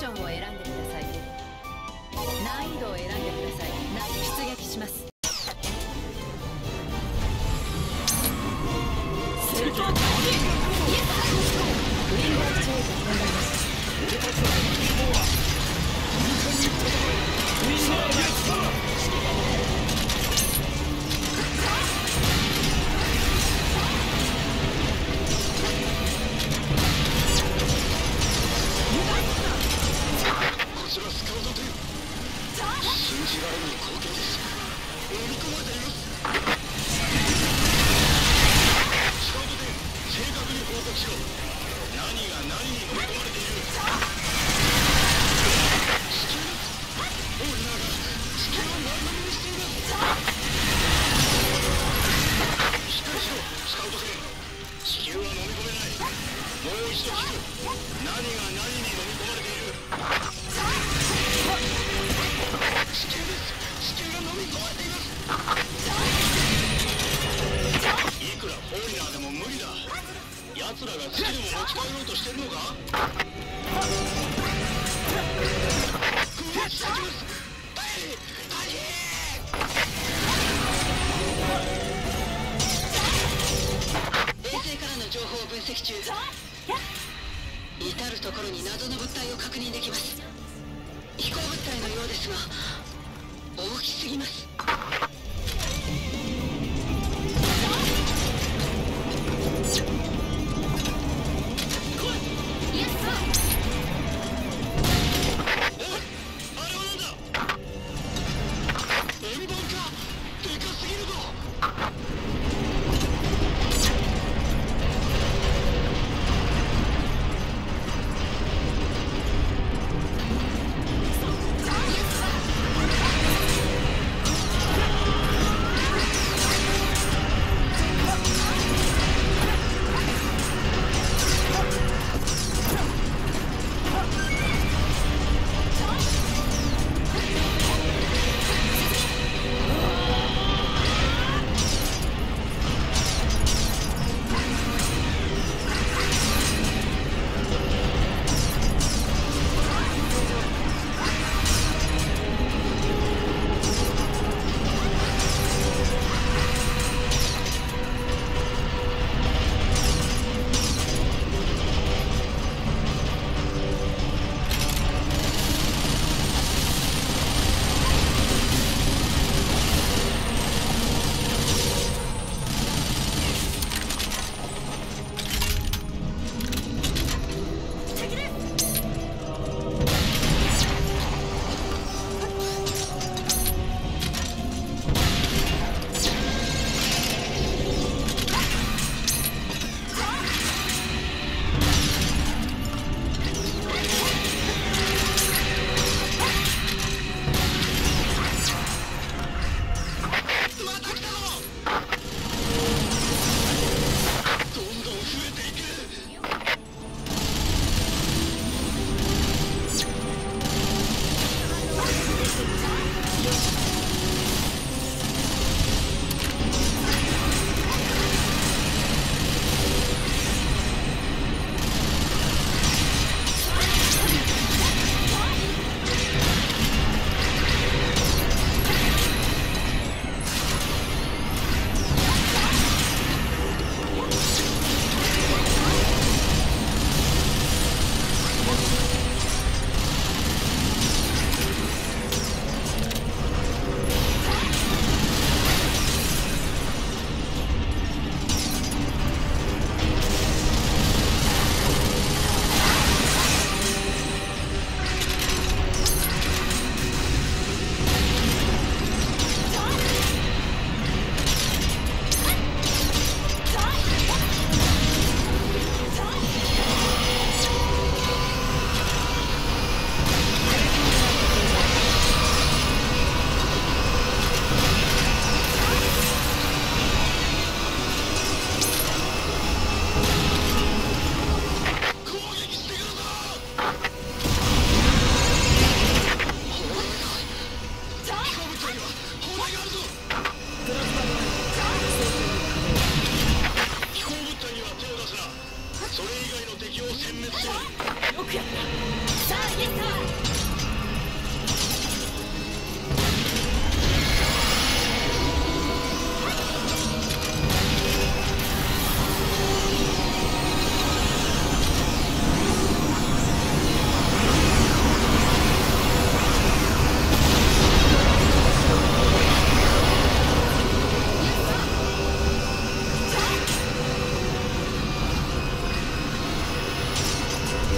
ションを選んでください。難易度を選んでください。出撃します。スーパータッチ。イエス。ウィンガーチェインが頑張ります。俺たちは希望は本当にウィンガーやったこちらスカウト10。信じられない光景です。飲み込まれています。スカウト10、正確に報告しろ。何が何に飲み込まれている。地球です。オーリナーが地球を丸飲みにしています。しっかりしろスカウト10。地球は飲み込めない。もう一度聞く。何が何に飲み込まれている。地球です。地球が飲み込まれています。いくらフォーリナーでも無理だ。奴らがスキルも持ち帰ろうとしてるのか。攻撃してきます。衛星からの情報を分析中。至るところに謎の物体を確認できます。飛行物体のようですが大きすぎます。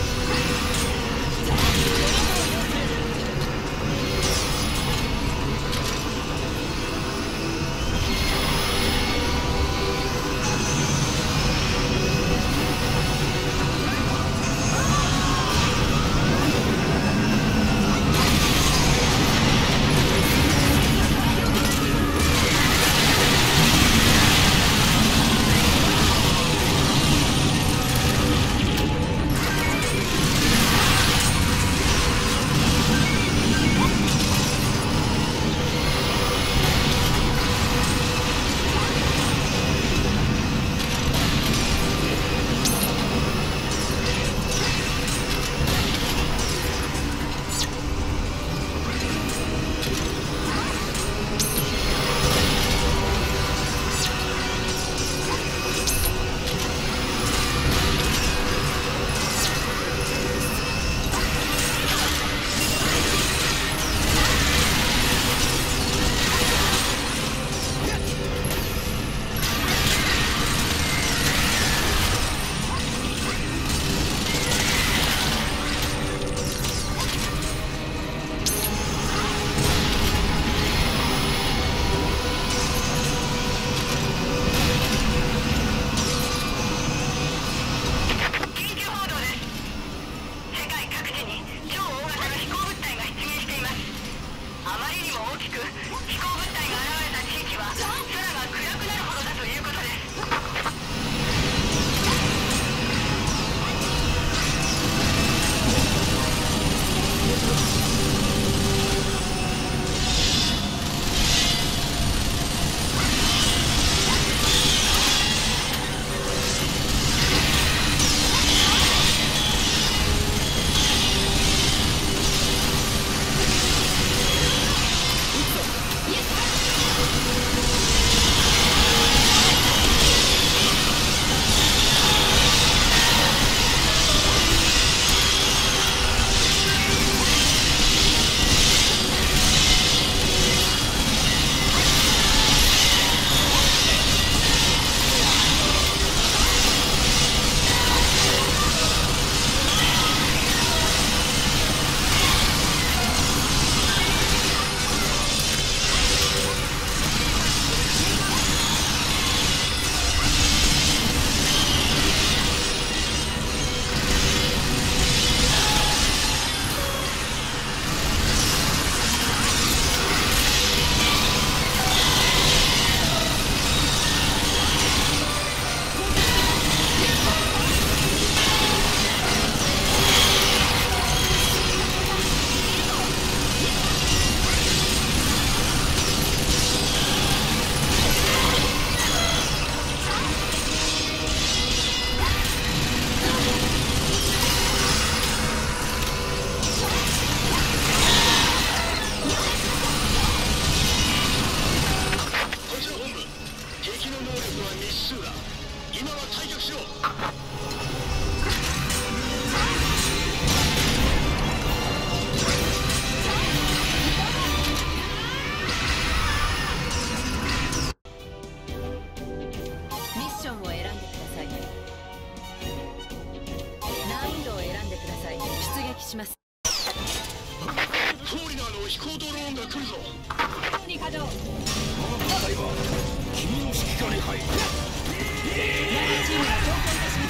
します。 フォーリナーの飛行ドローンが来るぞ。 に稼働。 この戦いは君の指揮下に入る。 チームが同行いたします。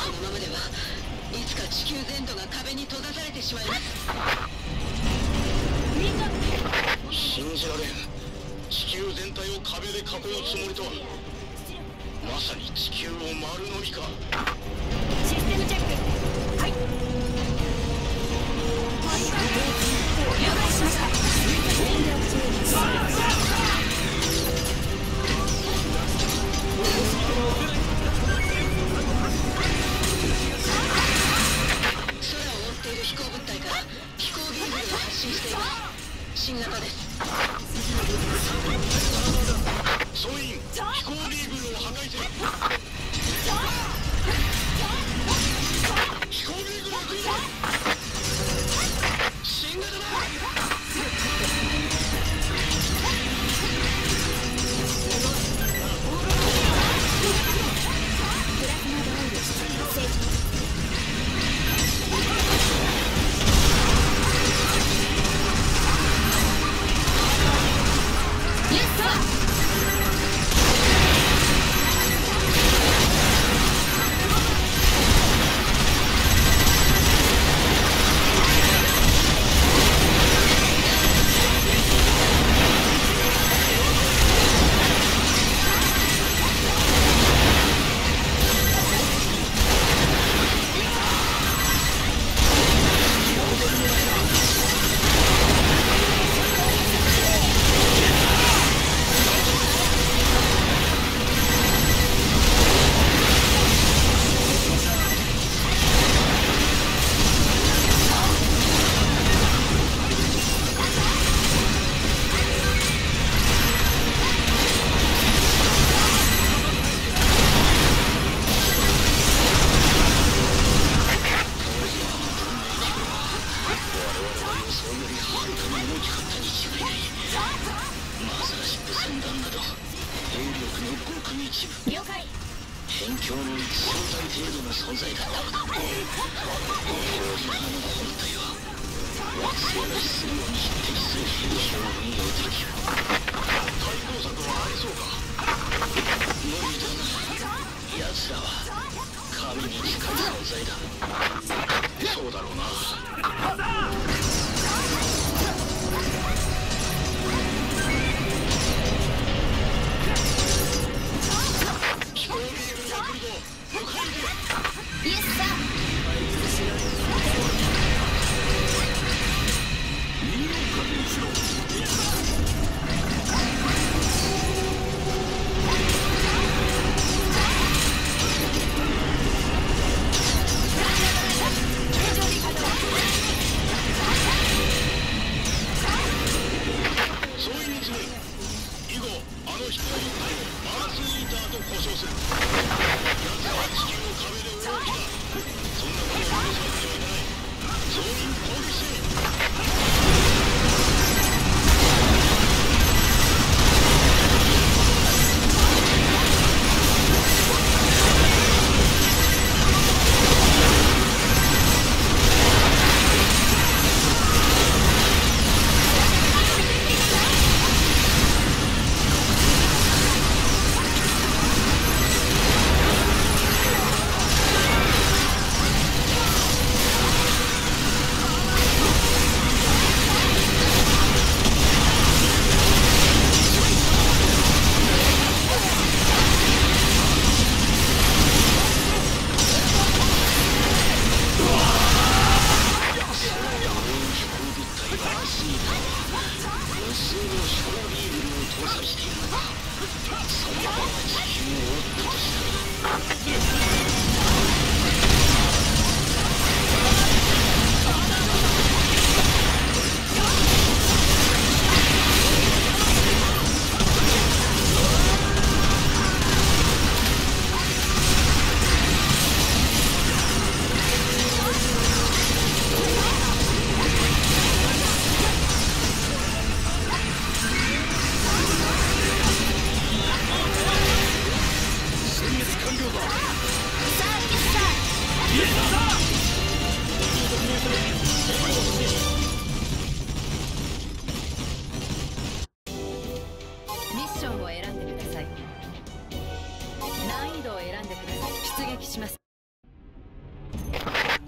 このままではいつか地球全土が壁に閉ざされてしまいます。 ウィンド信じられん。地球全体を壁で囲むつもりとは。まさに地球を丸飲みか。 システムチェック。はい。了解しました。 空を覆っている飛行物体から飛行ビームを発信しています。新型です。 総員、飛行ビーグルを破壊せよ。飛行ビーグル来るぞ。新型だ。 プラズマドオイル正常。イエスサー。了解。 辺境の招待程度の存在だったのだ。氷の花の本体は惑星の質量に匹敵する兵器を運用できる。対抗策はありそうか。無理だな。奴らは神に近い存在だ。そうだろうな。 イエスサー。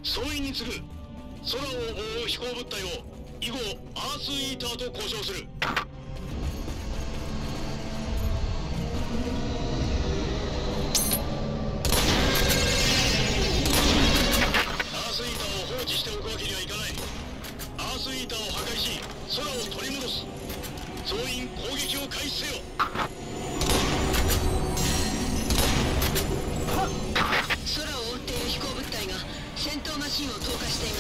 総員に次ぐ空を覆う飛行物体を以後アースイーターと交渉する。アースイーターを放置しておくわけにはいかない。アースイーターを破壊し空を取り戻す。総員攻撃を開始せよ。 空を覆っている飛行物体が戦闘マシンを投下しています。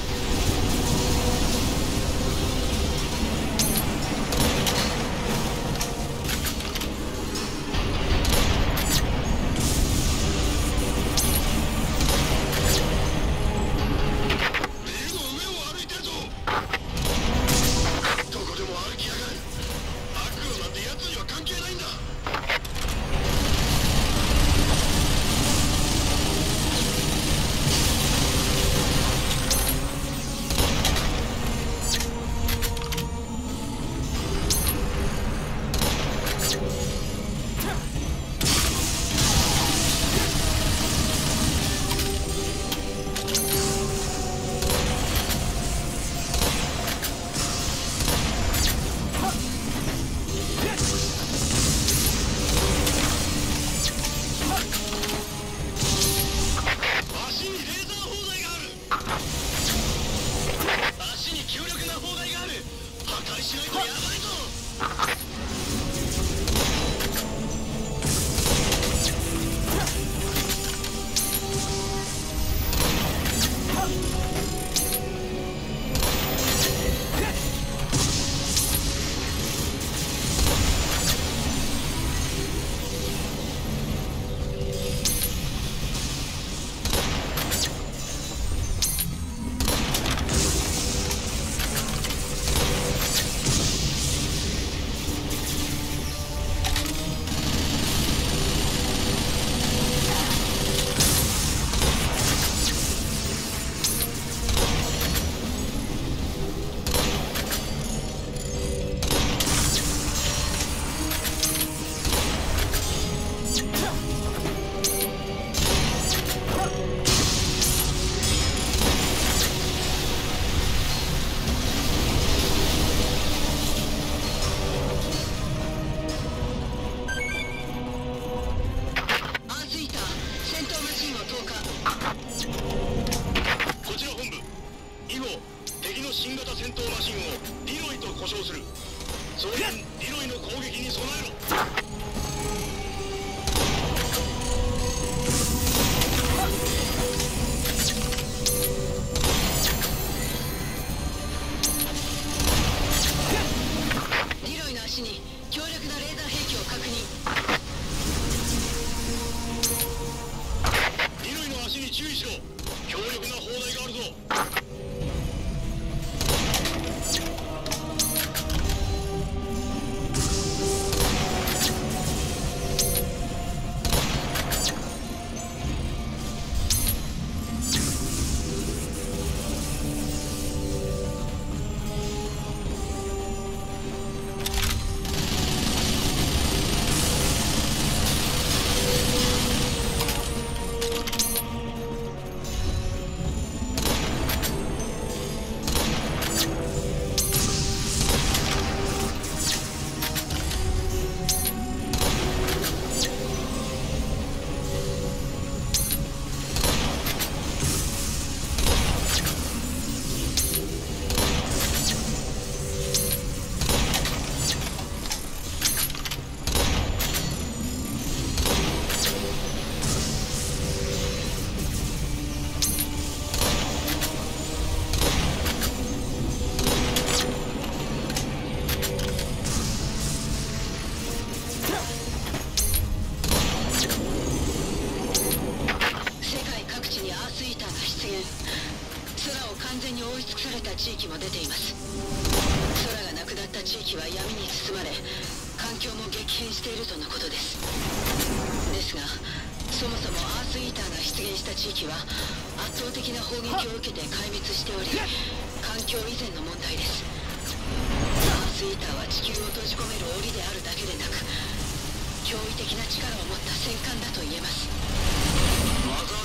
地域も出ています。空がなくなった地域は闇に包まれ、環境も激変しているとのことです。ですが、そもそもアースイーターが出現した地域は圧倒的な砲撃を受けて壊滅しており、環境以前の問題です。アースイーターは地球を閉じ込める檻であるだけでなく、驚異的な力を持った戦艦だと言えます。 マザーシップを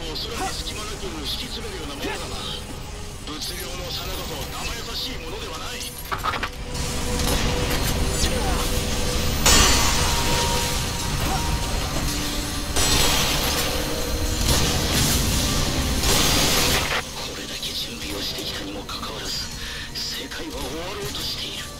を空に隙間なく引き詰めるようなものだな。物量の差などと生優しいものではない。これだけ準備をしてきたにもかかわらず、世界は終わろうとしている。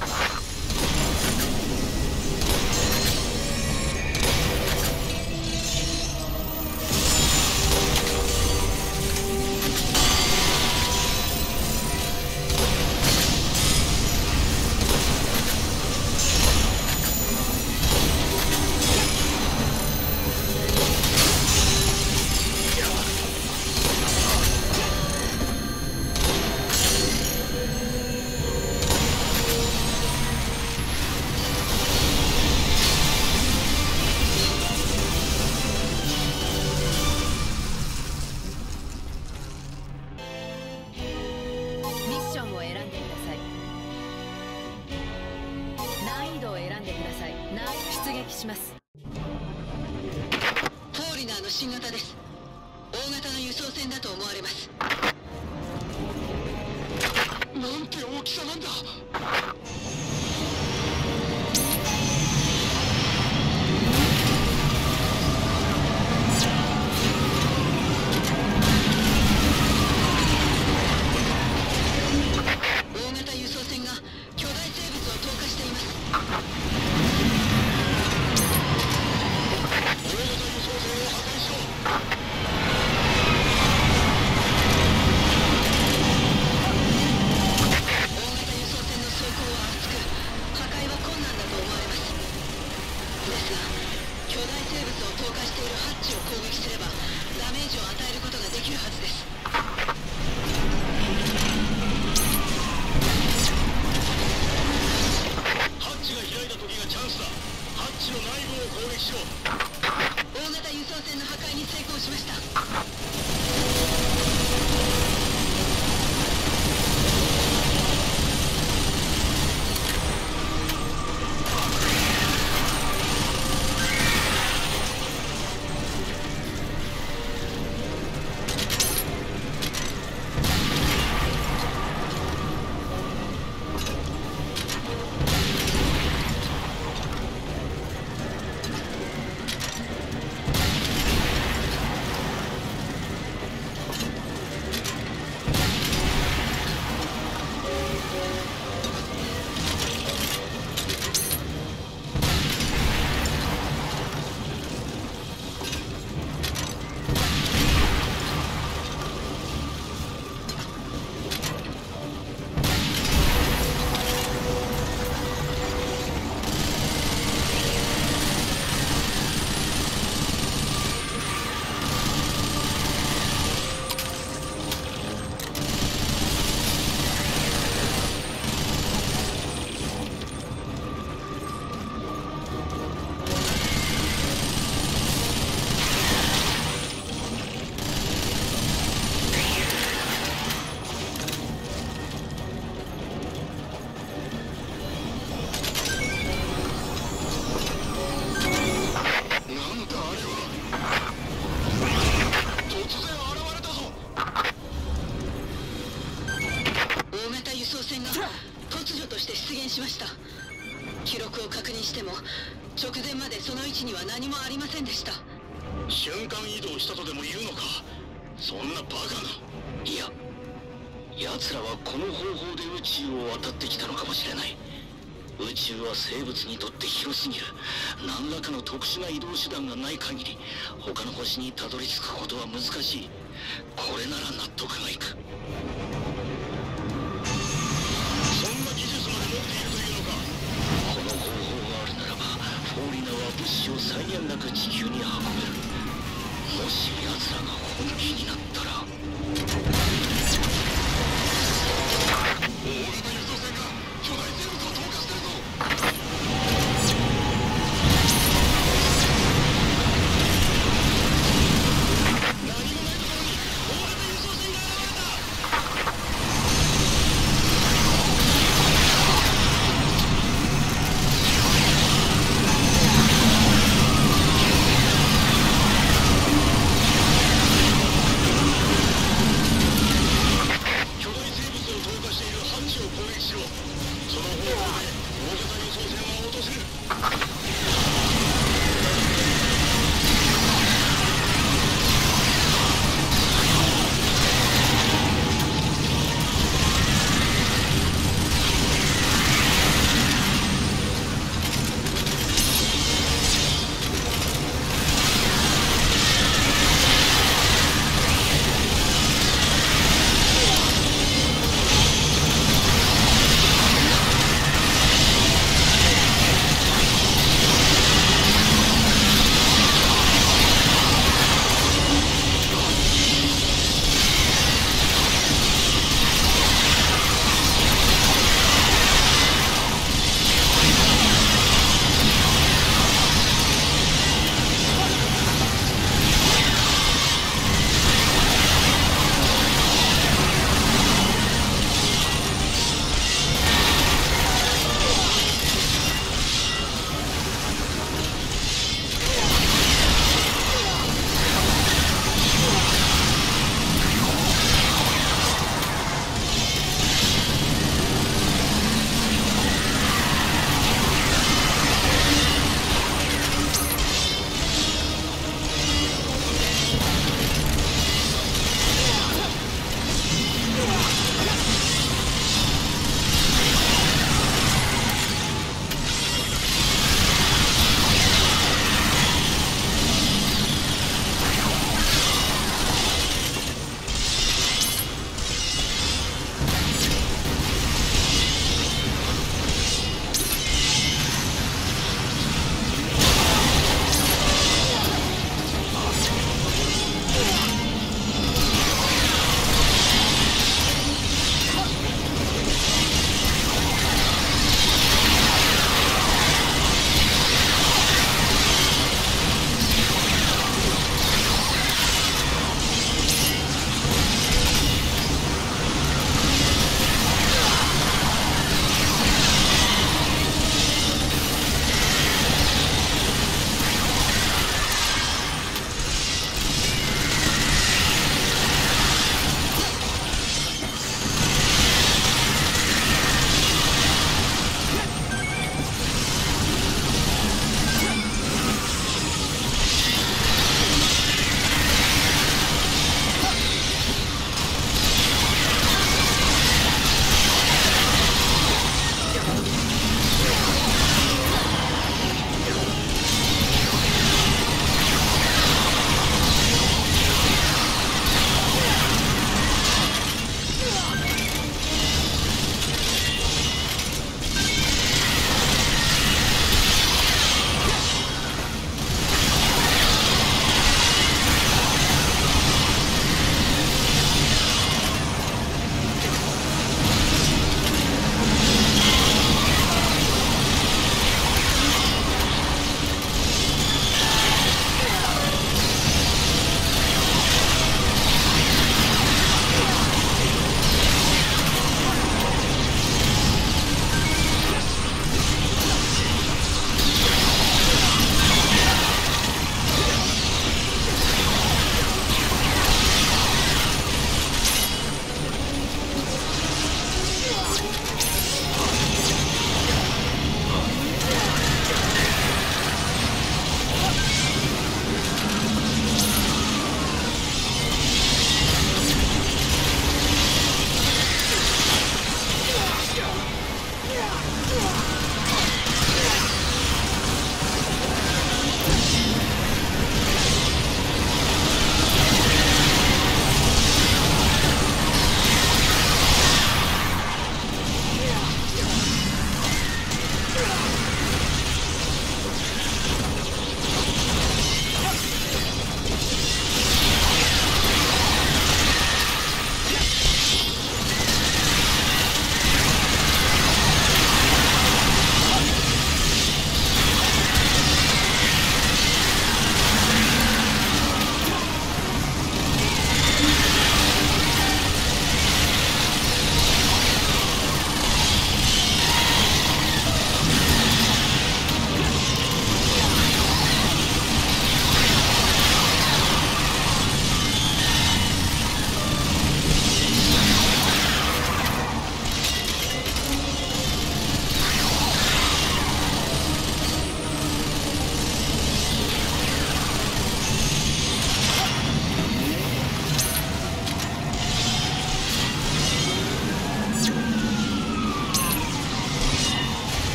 します。フォーリナーの新型です。大型の輸送船だと思われます。 なんて大きさなんだ。 大型輸送船が巨大生物を投下しています。しました。記録を確認しても直前までその位置には何もありませんでした。 瞬間移動したとでも言うのか。そんなバカな。いや、奴らはこの方法で宇宙を渡ってきたのかもしれない。宇宙は生物にとって広すぎる。何らかの特殊な移動手段がない限り他の星にたどり着くことは難しい。これなら納得がいく。フォーリナは物資を際限なく地球に運べる。もし奴らが本気になったら。大型輸送船が巨大生物を投下してるぞ。何もないところに大型輸送船が現れた。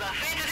は増え